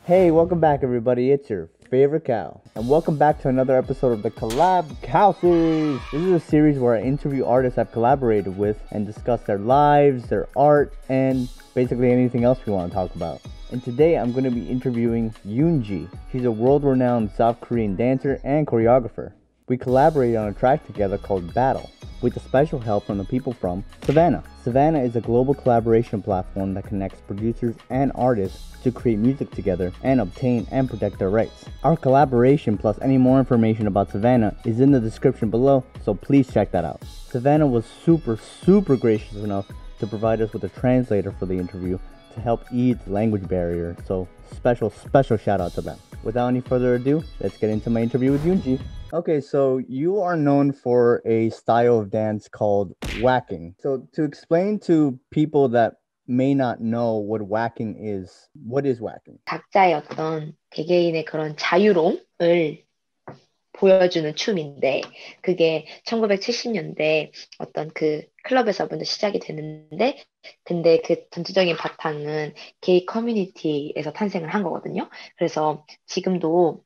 Hey, welcome back, everybody. It's your favorite cow, and welcome back to another episode of the Collab Cow Series. This is a series where I interview artists I've collaborated with and discuss their lives, their art, and basically anything else we want to talk about. And today I'm going to be interviewing Yoonji. She's a world-renowned South Korean dancer and choreographer. We collaborated on a track together called Battle, with the special help from the people from Savannah. Savannah is a global collaboration platform that connects producers and artists to create music together and obtain and protect their rights. Our collaboration plus any more information about Savannah is in the description below, so please check that out. Savannah was super gracious enough to provide us with a translator for the interview to help ease the language barrier, so special shout out to them. Without any further ado, let's get into my interview with Yoonji. Okay, so you are known for a style of dance called whacking. So to explain to people that may not know what whacking is, what is whacking? 각자의 어떤 개개인의 그런 자유로움을 보여주는 춤인데 그게 1970년대 어떤 그 클럽에서 먼저 시작이 됐는데 근데 그 전체적인 바탕은 게이 커뮤니티에서 탄생을 한 거거든요. 그래서 지금도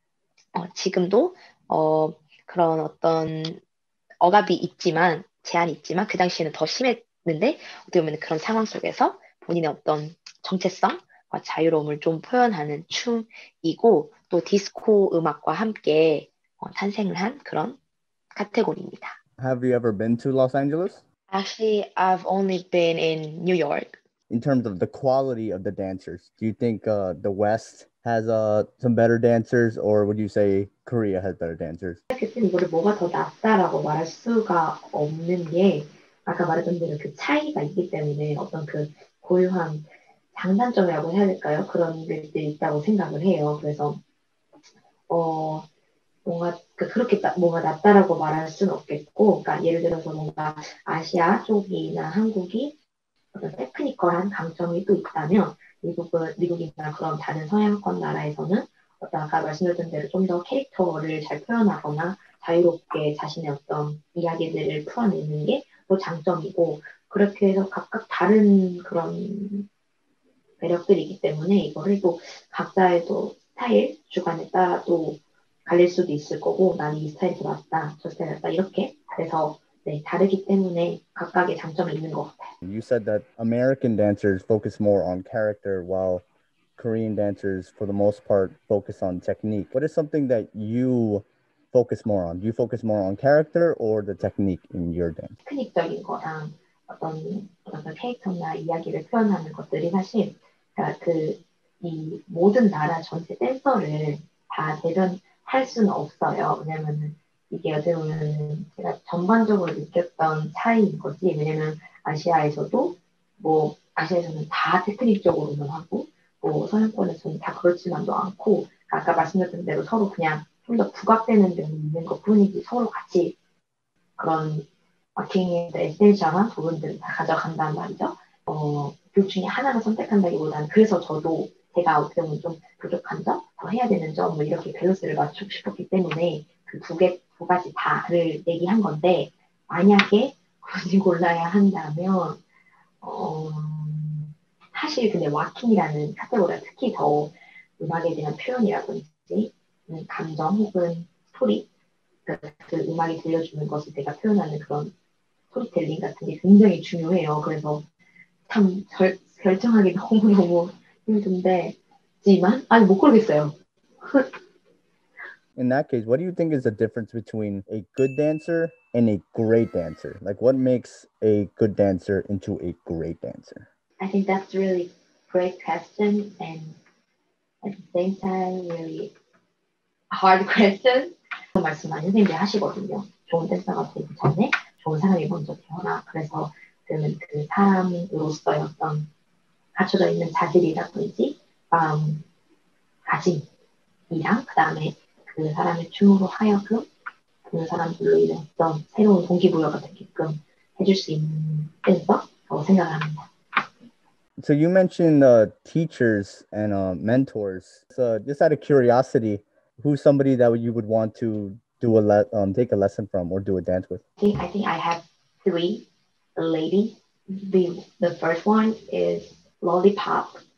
그런 어떤 억압이 있지만 제한이 있지만 그 당시에는 더 심했는데 어떻게 보면 그런 상황 속에서 본인의 어떤 정체성과 자유로움을 좀 표현하는 춤이고 또 디스코 음악과 함께 탄생을 한 그런 카테고리입니다. Have you ever been to Los Angeles? Actually, I've only been in New York. In terms of the quality of the dancers, do you think the West has some better dancers, or would you say Korea has better dancers? 그때 이거를 뭐가 더 낫다라고 말할 수가 없는 게 아까 말했던 대로 그 차이가 있기 때문에 어떤 그 고유한 장단점이라고 해야 될까요? 그런 것들이 있다고 생각을 해요. 그래서 뭔가 그렇게 뭔가 낫다라고 말할 수는 없겠고, 그러니까 예를 들어서 뭔가 아시아 쪽이나 한국이 어떤 테크니컬한 강점이 또 있다면 미국이나 그런 다른 서양권 나라에서는 어떤 아까 말씀드렸던 대로 좀 더 캐릭터를 잘 표현하거나 자유롭게 자신의 어떤 이야기들을 풀어내는 게 또 장점이고 그렇게 해서 각각 다른 그런 매력들이기 때문에 이거를 또 각자의 또 스타일 주관에 따라 또 갈릴 수도 있을 거고 나는 이 스타일이 더 낫다 저 스타일이 낫다 이렇게 그래서 네, 다르기 때문에 각각의 장점이 있는 것 같아요. You said that American dancers focus more on character while Korean dancers, for the most part, focus on technique. What is something that you focus more on? Do you focus more on character or the technique in your dance? 테크닉적인 거랑 어떤 캐릭터나 이야기를 표현하는 것들이 사실 그러니까 이 모든 나라 전체 댄서를 다 대변할 수는 없어요. 왜냐면은 이게 어떻게 보면 제가 전반적으로 느꼈던 차이인 거지. 왜냐면 아시아에서는 다 테크닉적으로만 하고 뭐 서양권에서는 다 그렇지만도 않고 아까 말씀드렸던 대로 서로 그냥 좀 더 부각되는 면이 있는 것 뿐이지 서로 같이 그런 마케팅의 에센셜한 부분들을 다 가져간단 말이죠. 둘 중에 하나를 선택한다기보다는 그래서 저도 제가 어떻게 보면 좀 부족한 점, 더 해야 되는 점, 뭐 이렇게 밸런스를 맞추고 싶었기 때문에 그 두 가지 다를 얘기한 건데 만약에 굳이 골라야 한다면 사실 근데 와킹이라는 카테고리가 특히 더 음악에 대한 표현이라든지 감정 혹은 스토리 그 음악이 들려주는 것을 내가 표현하는 그런 스토리텔링 같은 게 굉장히 중요해요. 그래서 참 결정하기 너무너무 힘든데 아니 못 고르겠어요. In that case, what do you think is the difference between a good dancer and a great dancer? Like, what makes a good dancer into a great dancer? I think that's really great question and at the same time really hard question. 그 말씀 많이 선생님들이 하시거든요. 좋은 댄서가 되기 전에 좋은 사람이 먼저 태어나. 그래서 그러면 그 사람으로서의 어떤 갖춰져 있는 자질이라든지 가짐이랑 그 다음에 그 사람의 춤으로 하여금 그 사람들로 인해 어떤 새로운 동기부여가 되게끔 해줄 수 있는 댄서라고 생각을 합니다. So you mentioned teachers and mentors. So just out of curiosity, who's somebody that you would want to take a lesson from or do a dance with? I think I have three ladies. The first one is Lollipop,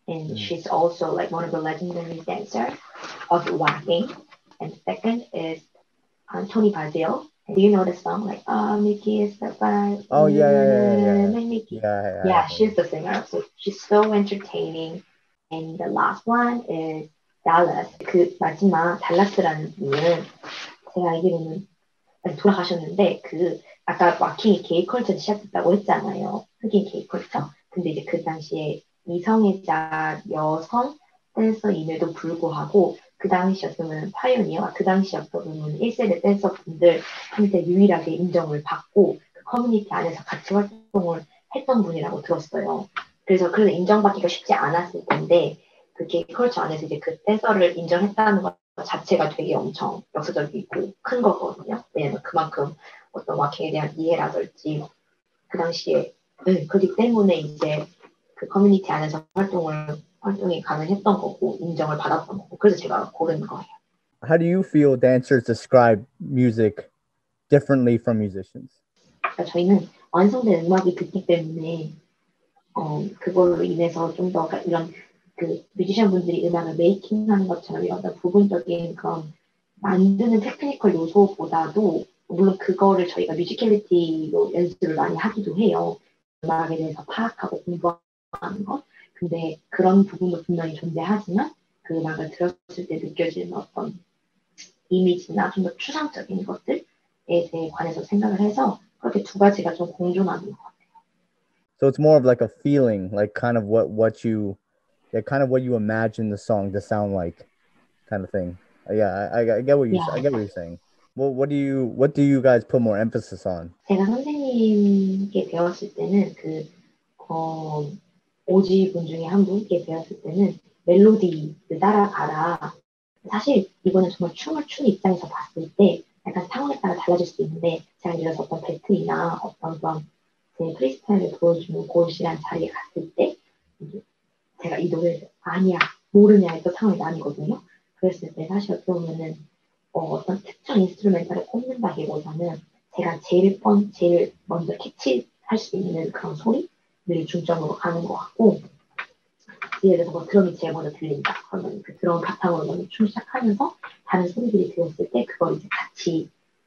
and she's also like one of the legendary dancers of Wapping. And second is Tony Basil. Do you know the song like Mickey is the bad, Oh yeah. Mickey? Yeah, Yeah, I heard she's it. the singer. So she's so entertaining. And the last one is Dallas. 그 마지막 달라스라는 분은 제가 알기로는 돌아가셨는데 그 아까 와킹이 게이 컬처 시작했다고 했잖아요. 흑인 게이 컬처. 근데 이제 그 당시에 이성애자 여성 댄서임에도 불구하고 그 당시였으면 파이오니어, 그 당시였으면 1세대 댄서분들한테 유일하게 인정을 받고 그 커뮤니티 안에서 같이 활동을 했던 분이라고 들었어요. 그래서 인정받기가 쉽지 않았을 텐데 그 게이 컬처 안에서 이제 그 댄서를 인정했다는 것 자체가 되게 엄청 역사적이고 큰 거거든요. 왜냐면 그만큼 어떤 와킹에 대한 이해라든지 그 당시에 그렇기 때문에 이제 그 커뮤니티 안에서 활동이 가능했던 거고 인정을 받았던 거고 그래서 제가 고른 거예요. How do you feel dancers describe music differently from musicians? 그러니까 저희는 완성된 음악이 듣기 때문에 그걸로 인해서 좀 더 이런 그 뮤지션 분들이 음악을 메이킹하는 것처럼 이런 부분적인 그런 만드는 테크니컬 요소보다도 물론 그거를 저희가 뮤지컬리티로 연습을 많이 하기도 해요. 음악에 대해서 파악하고 공부하는 것. 근데 그런 부분도 분명히 존재하지만 그 음악을 들었을 때 느껴지는 어떤 이미지나 좀 더 추상적인 것들에 대해 관해서 생각을 해서 그렇게 두 가지가 좀 공존하는 것 같아요. So it's more of like a feeling, like kind of what you, yeah, kind of what you imagine the song to sound like, kind of thing. Yeah, I get what I 야, get what you're saying. Well, what do you guys put more emphasis on? 제가 선생님께 배웠을 때는 오지 분 중에 한 분께 배웠을 때는 멜로디를 따라가라. 사실 이거는 정말 춤을 추는 입장에서 봤을 때 약간 상황에 따라 달라질 수 있는데 제가 예를 들어서 어떤 배틀이나 어떤 그런 제 프리스타일을 보여주는 고시란 자리에 갔을 때 제가 이 노래를 아니야 모르냐 했던 상황이 나뉘거든요. 그랬을 때 사실 어떻게 보면은 어떤 특정 인스트루멘탈을 꼽는다기보다는 제가 제일 먼저 캐치할 수 있는 그런 소리를 중점으로 가는 것 같고 예를 들어서 뭐 드럼이 제일 먼저 들린다. 그러면 그 드럼 바탕으로 먼저 춤 시작하면서 다른 소리들이 들렸을 때 그걸 이제 같이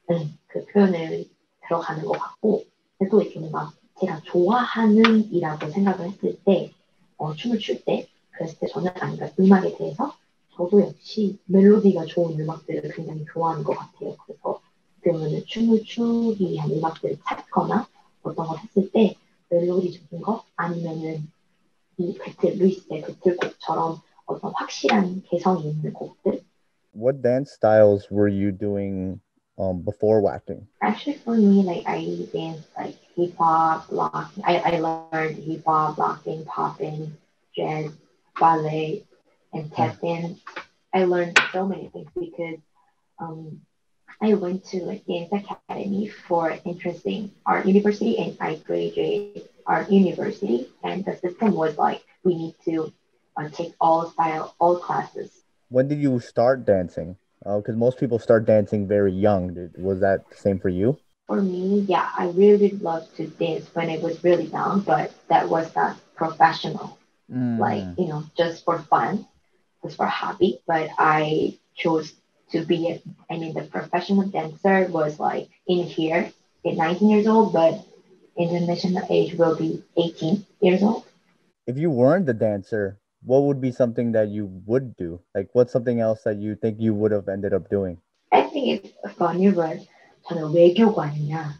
그 표현을 들어가는 것 같고 또 이렇게 뭔가 제가 좋아하는 이라고 생각을 했을 때 춤을 출 때 그랬을 때 저는 그러니까 음악에 대해서 저도 역시 멜로디가 좋은 음악들을 굉장히 좋아하는 것 같아요. 그래서 그러면 춤을 추기 위한 음악들을 찾거나 어떤 걸 했을 때 멜로디적인 거 아니면은 이 루이스의 배틀곡처럼 어떤 확실한 개성이 있는 곡들. What dance styles were you doing before whacking? Actually, for me, like I dance like hip hop, locking. I learned hip hop, locking, popping, jazz, ballet, and tap dance. I learned so many things because um, I went to like dance academy for interesting art university, and I graduated art university. And the system was like we need to take all classes. When did you start dancing? Because most people start dancing very young. Was that the same for you? For me, yeah, I really loved to dance when I was really young, but that was not professional. Like, Mm. just for fun, just for hobby. But I chose to be, I mean, the professional dancer was like in here at 19 years old, but international age will be 18 years old. If you weren't the dancer, what would be something that you would do? Like, what's something else that you think you would have ended up doing? I think it's funny, but 저는 외교관이나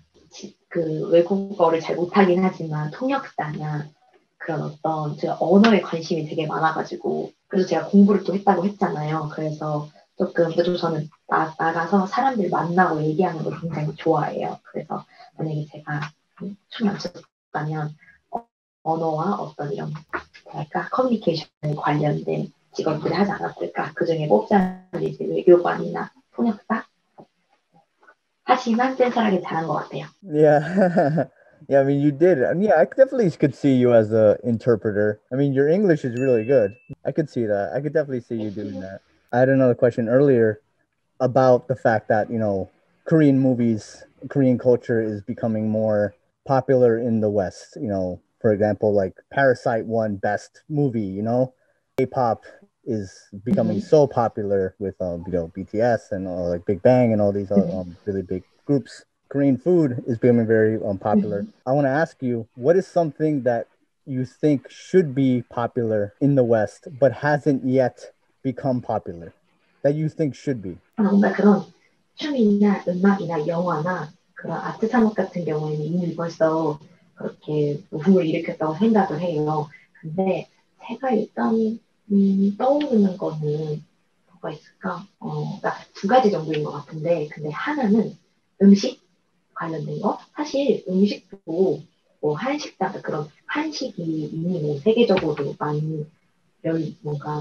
그 외국어를 잘 못하긴 하지만 통역사나 그런 어떤 제가 언어에 관심이 되게 많아가지고 그래서 제가 공부를 또 했다고 했잖아요. 그래서 그래도 저는 나가서 사람들 만나고 얘기하는 걸 굉장히 좋아해요. 그래서 만약에 제가 춤을 안 췄다면 언어와 어떤 이런 뭐랄까 커뮤니케이션 관련된 직업들을 하지 않았을까. 그중에 뽑자면 이제 외교관이나 통역사 하지만 댄서하게 잘한 것 같아요. Yeah. Yeah, I mean, you did. And yeah, I definitely could see you as a interpreter. I mean, your English is really good. I could see that. I could definitely see you doing that. I had another question earlier about the fact that, Korean movies, Korean culture is becoming more popular in the West. For example, like Parasite won best movie, K-pop is becoming so popular with BTS and like Big Bang and all these really big groups. Korean food is becoming very popular. I want to ask you, what is something that you think should be popular in the West but hasn't yet become popular? That you think should be? 뭔가 그런 춤이나 음악이나 영화나 그런 아트 산업 같은 경우에는 이미 벌써 그렇게 부흥을 일으켰다고 생각을 해요. 근데 제가 일단 떠오르는 거는 뭐가 있을까? 그러니까 두 가지 정도인 것 같은데, 근데 하나는 음식 관련된 거. 사실 음식도 뭐 한식당 그런 한식이 이미 뭐 세계적으로 많이 뭔가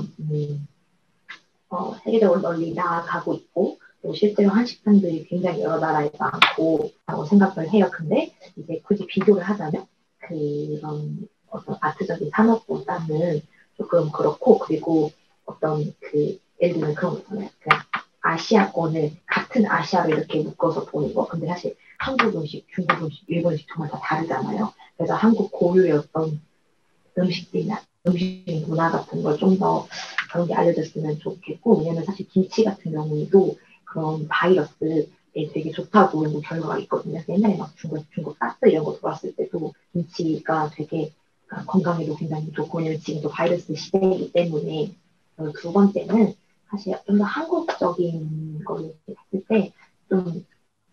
세계적으로 널리 나아가고 있고, 또 실제로 한식당들이 굉장히 여러 나라에 많고라고 생각을 해요. 근데 이제 굳이 비교를 하자면 그런 어떤 아트적인 산업보다는 조금 그렇고, 그리고 어떤 예를 들면 그런 거 있잖아요. 그냥 아시아권을 같은 아시아로 이렇게 묶어서 보는 거. 근데 사실 한국 음식, 중국 음식, 일본 음식 정말 다 다르잖아요. 그래서 한국 고유의 어떤 음식들이나 음식 문화 같은 걸 좀 더 그런 게 알려졌으면 좋겠고, 왜냐면 사실 김치 같은 경우에도 그런 바이러스에 되게 좋다고 뭐 결과가 있거든요. 옛날에 막 중국 사스 이런 거 돌았을 때도 김치가 되게 건강에도 굉장히 좋고, 왜냐면 지금도 바이러스 시대이기 때문에. 두 번째는 사실 좀 더 한국적인 거를 봤을 때 좀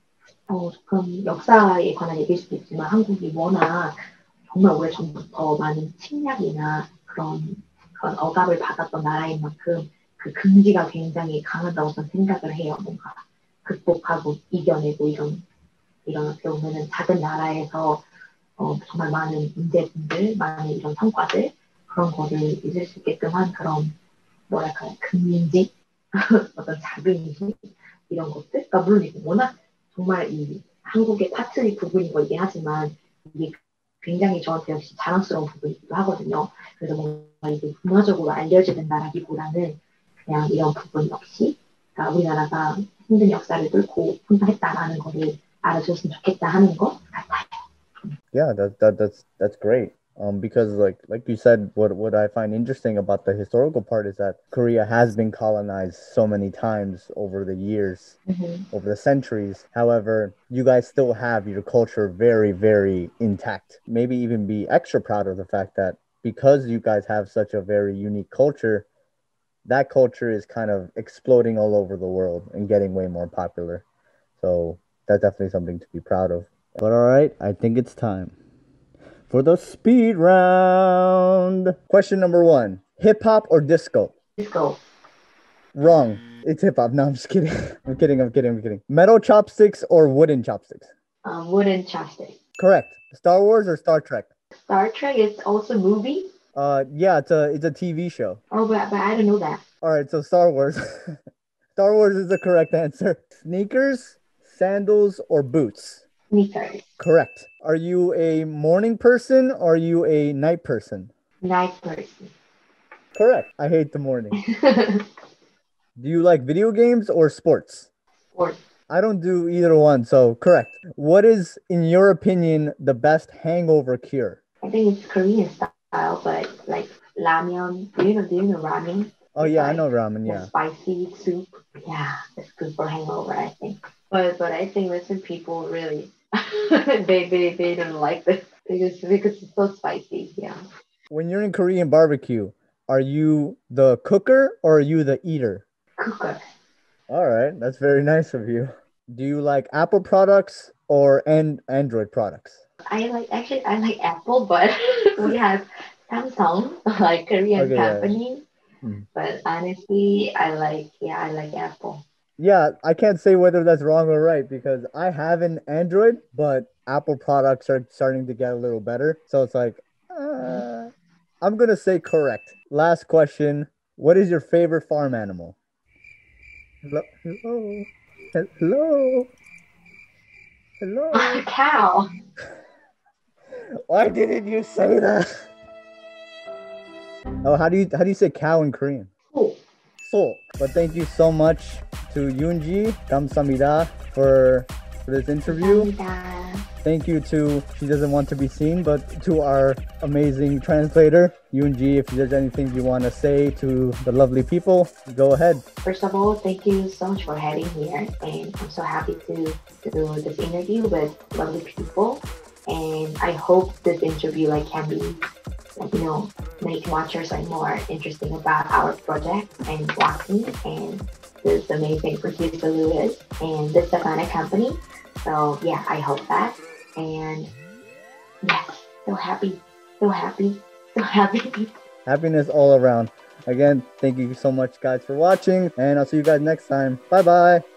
조금 역사에 관한 얘기일 수도 있지만, 한국이 워낙 정말 오래전부터 많은 침략이나 그런 억압을 받았던 나라인 만큼 그 긍지가 굉장히 강하다고 저는 생각을 해요. 뭔가 극복하고 이겨내고 이런 어떻게 보면은 작은 나라에서 정말 많은 문제분들, 많은 이런 성과들, 그런 거를 잊을 수 있게끔 한 그런 뭐랄까요, 긍지? 어떤 자긍심? 이런 것들? 그러니까 물론 이게 워낙 정말 이 한국의 파트의 부분인 거긴 하지만, 이게 굉장히 저한테 역시 자랑스러운 부분이기도 하거든요. 그래서 뭔가 이게 문화적으로 알려진다라기보다는 그냥 이런 부분 역시, 그러니까 우리나라가 힘든 역사를 뚫고 성장했다라는 거를 알아줬으면 좋겠다 하는 것 같아요. Yeah, that's great. Because like you said, what I find interesting about the historical part is that Korea has been colonized so many times over the years, over the centuries. However, you guys still have your culture very, very intact. Maybe even be extra proud of the fact that because you guys have such a very unique culture, that culture is kind of exploding all over the world and getting way more popular. So that's definitely something to be proud of. But all right, I think it's time for the speed round. Question number 1: hip hop or disco? Disco. Wrong. It's hip hop. No, I'm just kidding. I'm kidding. Metal chopsticks or wooden chopsticks? Wooden chopstick. Correct. Star Wars or Star Trek? Star Trek is also a movie? Yeah, it's a TV show. Oh, but I don't know that. All right, so Star Wars. Star Wars is the correct answer. Sneakers, sandals, or boots? Sneakers. Correct. Are you a morning person or are you a night person? Night person. Correct. I hate the morning. Do you like video games or sports? Sports. I don't do either one, so correct. What is, in your opinion, the best hangover cure? I think it's Korean style, but like ramyeon. Do you know ramen? Oh It's yeah, I like know ramen. the Yeah. spicy soup. Yeah, it's good for hangover, I think. But I think Western people really they don't like this because it's so spicy. Yeah. When you're in Korean barbecue, are you the cooker or are you the eater? Cooker. All right, that's very nice of you. Do you like Apple products or Android products? I like Apple, but we have Samsung, like Korean Okay, yeah. company. But honestly, I like Apple. Yeah, I can't say whether that's wrong or right because I have an Android, but Apple products are starting to get a little better. So it's like, I'm going to say correct. Last question. What is your favorite farm animal? Hello? Hello? Hello? Hello? Cow. Why didn't you say that? Oh, how do you say cow in Korean? Cool. So, but thank you so much to Yoonji, 감사합니다 for this interview. 감사합니다. Thank you to, she doesn't want to be seen, but to our amazing translator, Yoonji. If there's anything you want to say to the lovely people, go ahead. First of all, thank you so much for having me here, and I'm so happy to do this interview with lovely people. And I hope this interview can be make watchers more interesting about our project and Blockme and this amazing producer Lewis and this Savannah company. So yeah, I hope that. And yes, so happy, so happy, so happy. Happiness all around. Again, thank you so much, guys, for watching, and I'll see you guys next time. Bye bye.